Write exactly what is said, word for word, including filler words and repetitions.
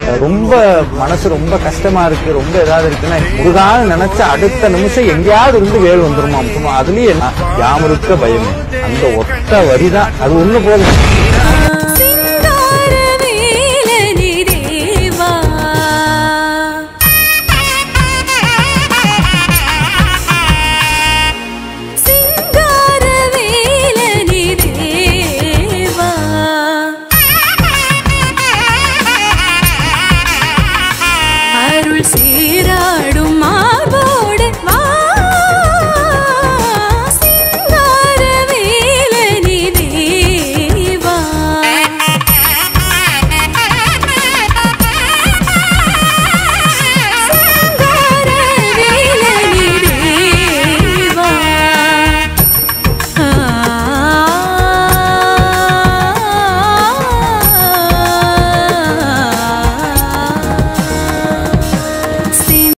ரொம்ப மனசு ரொம்ப கஷ்டமா இருக்கு, ரொம்ப ஏதாவது இருக்குன்னா முருகான்னு நினைச்ச அடுத்த நிமிஷம் எங்கேயாவது இருந்து வேல் வந்துருமா. அதுலயே யாமருக்க பயம், அந்த ஒத்த வரிதான் அது ஒண்ணு போதும்.